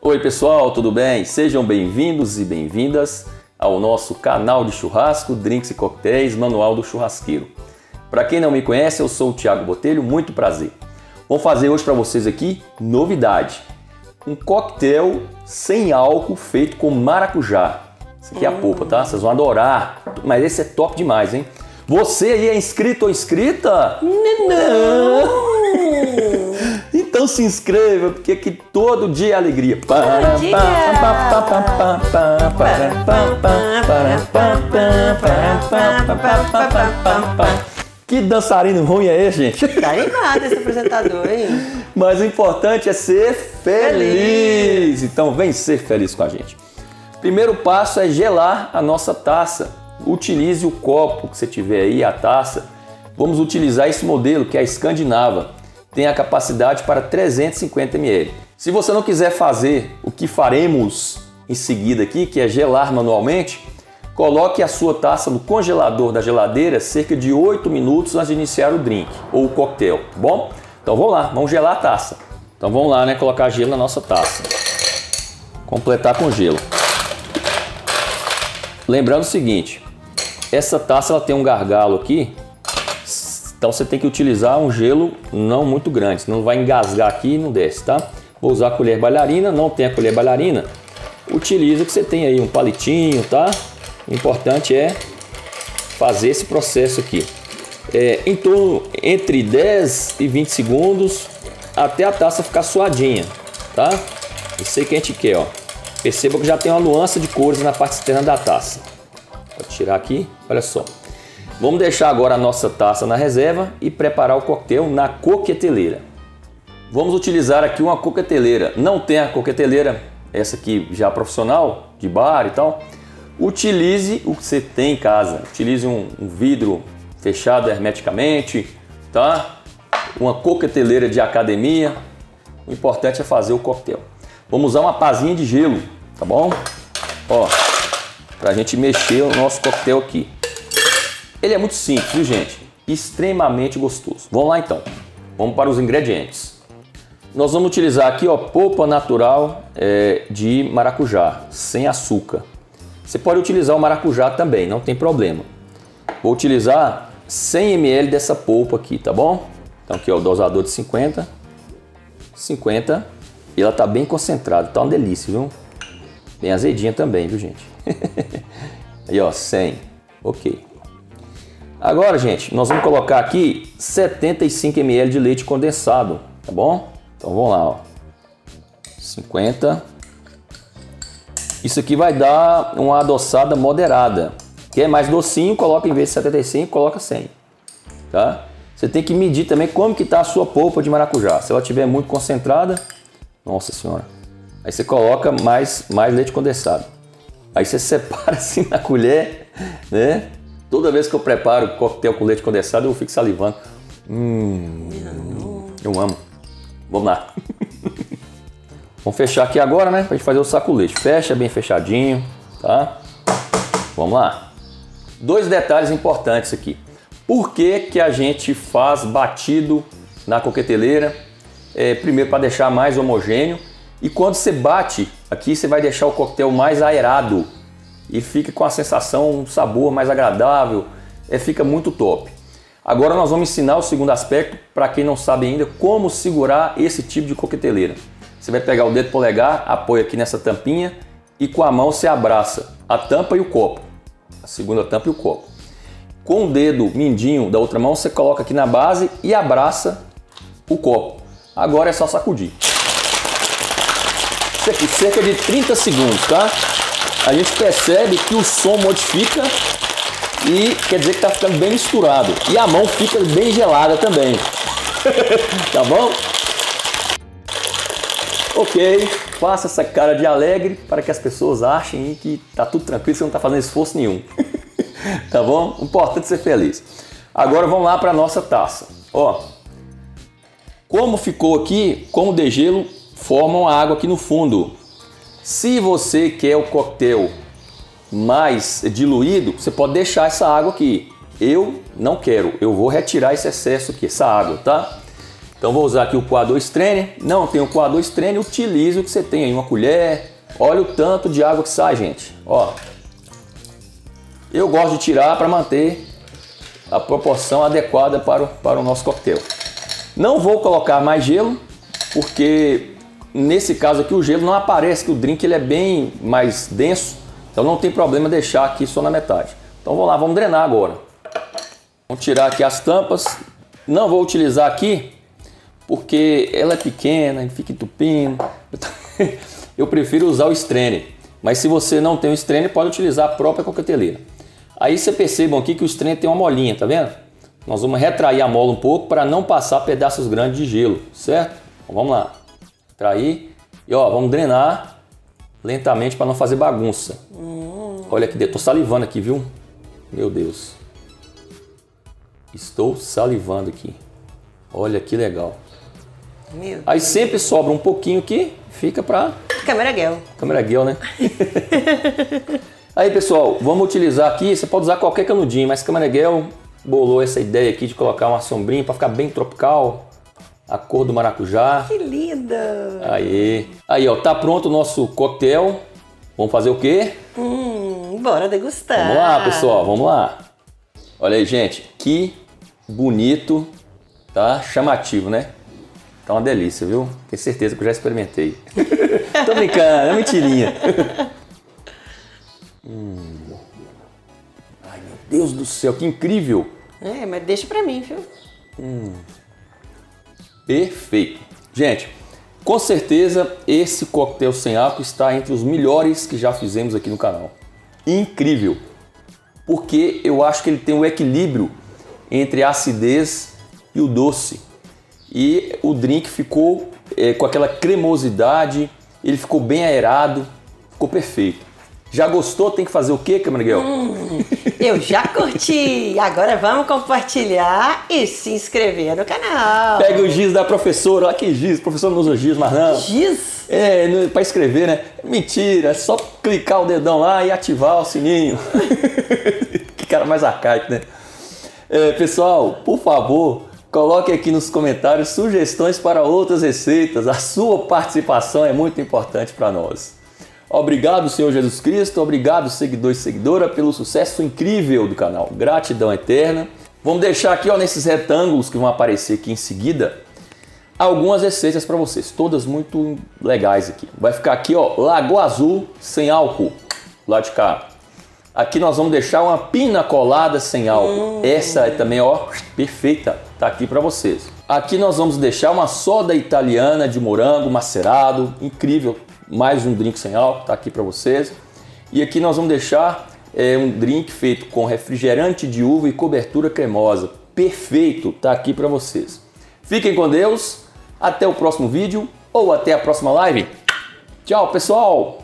Oi pessoal, tudo bem? Sejam bem-vindos e bem-vindas ao nosso canal de churrasco, drinks e coquetéis, Manual do Churrasqueiro. Para quem não me conhece, eu sou o Thiago Botelho, muito prazer. Vamos fazer hoje para vocês aqui novidade. Um coquetel sem álcool feito com maracujá. Isso aqui é a polpa, tá? Vocês vão adorar. Mas esse é top demais, hein? Você aí é inscrito ou inscrita? Não! Então se inscreva, porque aqui todo dia é alegria. Que dançarino ruim é esse, gente? Tá animado esse apresentador, hein? Mas o importante é ser feliz. Então vem ser feliz com a gente. Primeiro passo é gelar a nossa taça. Utilize o copo que você tiver aí, a taça. Vamos utilizar esse modelo que é a Escandinava. Tem a capacidade para 350 ml. Se você não quiser fazer o que faremos em seguida aqui, que é gelar manualmente, coloque a sua taça no congelador da geladeira cerca de 8 minutos antes de iniciar o drink ou o coquetel, tá bom? Então vamos lá, vamos gelar a taça. Então vamos lá, né, colocar gelo na nossa taça. Completar com gelo. Lembrando o seguinte, essa taça ela tem um gargalo aqui, então você tem que utilizar um gelo não muito grande, senão vai engasgar aqui e não desce, tá? Vou usar a colher bailarina, não tem a colher bailarina, utiliza que você tem aí um palitinho, tá? O importante é fazer esse processo aqui. Em torno entre 10 e 20 segundos até a taça ficar suadinha, tá? Isso aí que a gente quer, ó. Perceba que já tem uma nuance de cores na parte externa da taça. Vou tirar aqui, olha só. Vamos deixar agora a nossa taça na reserva e preparar o coquetel na coqueteleira. Vamos utilizar aqui uma coqueteleira. Não tem a coqueteleira, essa aqui já profissional, de bar e tal. Utilize o que você tem em casa. Utilize um vidro fechado hermeticamente, tá? Uma coqueteleira de academia. O importante é fazer o coquetel. Vamos usar uma pazinha de gelo, tá bom? Ó, pra gente mexer o nosso coquetel aqui. Ele é muito simples, viu, gente? Extremamente gostoso. Vamos lá então. Vamos para os ingredientes. Nós vamos utilizar aqui, ó, polpa natural de maracujá, sem açúcar. Você pode utilizar o maracujá também, não tem problema. Vou utilizar 100 ml dessa polpa aqui, tá bom? Então aqui, ó, o dosador de 50. E ela tá bem concentrada, tá uma delícia, viu? Bem azedinha também, viu, gente? Aí, ó, 100. Ok. Agora, gente, nós vamos colocar aqui 75 ml de leite condensado, tá bom? Então vamos lá, ó. 50. Isso aqui vai dar uma adoçada moderada. Quer mais docinho, coloca em vez de 75, coloca 100, tá? Você tem que medir também como que tá a sua polpa de maracujá. Se ela estiver muito concentrada, nossa senhora, aí você coloca mais leite condensado. Aí você separa assim na colher, né? Toda vez que eu preparo coquetel com leite condensado, eu fico salivando. Eu amo. Vamos lá. Vamos fechar aqui agora, né? Pra gente fazer o sacolete. Fecha bem fechadinho, tá? Vamos lá. Dois detalhes importantes aqui. Por que que a gente faz batido na coqueteleira? Primeiro, para deixar mais homogêneo. E quando você bate aqui, você vai deixar o coquetel mais aerado. E fica com a sensação, um sabor mais agradável. Fica muito top. Agora nós vamos ensinar o segundo aspecto, para quem não sabe ainda, como segurar esse tipo de coqueteleira. Você vai pegar o dedo polegar, apoia aqui nessa tampinha e com a mão você abraça a tampa e o copo. A segunda tampa e o copo. Com o dedo mindinho da outra mão, você coloca aqui na base e abraça o copo. Agora é só sacudir. Isso aqui, cerca de 30 segundos, tá? A gente percebe que o som modifica e quer dizer que tá ficando bem misturado. E a mão fica bem gelada também. Tá bom? Ok, faça essa cara de alegre para que as pessoas achem que tá tudo tranquilo, você não tá fazendo esforço nenhum. Tá bom? O importante é ser feliz. Agora vamos lá para a nossa taça. Ó, como ficou aqui, como o degelo formam a água aqui no fundo. Se você quer o coquetel mais diluído, você pode deixar essa água aqui. Eu não quero, eu vou retirar esse excesso aqui, essa água, tá? Então vou usar aqui o coador strainer. Não tem o coador strainer, utilize o que você tem aí, uma colher. Olha o tanto de água que sai, gente. Ó, eu gosto de tirar para manter a proporção adequada para o nosso coquetel. Não vou colocar mais gelo, porque nesse caso aqui o gelo não aparece, que o drink ele é bem mais denso, então não tem problema deixar aqui só na metade. Então vamos lá, vamos drenar agora. Vamos tirar aqui as tampas. Não vou utilizar aqui, porque ela é pequena, fica entupindo. Eu prefiro usar o strainer, mas se você não tem o strainer, pode utilizar a própria coqueteleira. Aí você percebam aqui que o strainer tem uma molinha, tá vendo? Nós vamos retrair a mola um pouco para não passar pedaços grandes de gelo, certo? Então vamos lá. Retrair e ó, vamos drenar lentamente para não fazer bagunça. Olha que tô salivando aqui, viu? Meu Deus. Estou salivando aqui. Olha que legal. Meu Aí sempre sobra um pouquinho aqui, fica para Câmera Gel. câmera Gel, né? Aí pessoal, vamos utilizar aqui, você pode usar qualquer canudinho, mas câmera Gel bolou essa ideia aqui de colocar uma sombrinha para ficar bem tropical, a cor do maracujá. Que linda! Aí ó, tá pronto o nosso coquetel. Vamos fazer o quê? Bora degustar. Vamos lá, pessoal, vamos lá. Olha aí, gente, que bonito, tá? Chamativo, né? Tá uma delícia, viu? Tenho certeza que eu já experimentei. Tô brincando, é mentirinha. Ai, meu Deus do céu, que incrível! É, mas deixa pra mim, viu? Perfeito. Gente, com certeza esse coquetel sem álcool está entre os melhores que já fizemos aqui no canal. Incrível! Porque eu acho que ele tem um equilíbrio entre a acidez e o doce. E o drink ficou com aquela cremosidade, ele ficou bem aerado, ficou perfeito. Já gostou? Tem que fazer o quê, Câmera Gel? Eu já curti! Agora vamos compartilhar e se inscrever no canal. Pega o giz da professora. Olha que giz, o professor não usa giz, mas não. Giz? É, para escrever, né? Mentira, é só clicar o dedão lá e ativar o sininho. Que cara mais arcaico, né? Pessoal, por favor, coloque aqui nos comentários sugestões para outras receitas. A sua participação é muito importante para nós. Obrigado, Senhor Jesus Cristo. Obrigado, seguidor e seguidora, pelo sucesso incrível do canal. Gratidão eterna. Vamos deixar aqui, ó, nesses retângulos que vão aparecer aqui em seguida, algumas receitas para vocês, todas muito legais aqui. Vai ficar aqui, ó, Lagoa Azul sem álcool, lá de cá. Aqui nós vamos deixar uma pina colada sem álcool. Essa é também, ó, perfeita, tá aqui para vocês. Aqui nós vamos deixar uma soda italiana de morango macerado, incrível. Mais um drink sem álcool, tá aqui para vocês. E aqui nós vamos deixar um drink feito com refrigerante de uva e cobertura cremosa. Perfeito, tá aqui para vocês. Fiquem com Deus, até o próximo vídeo ou até a próxima live. Tchau, pessoal!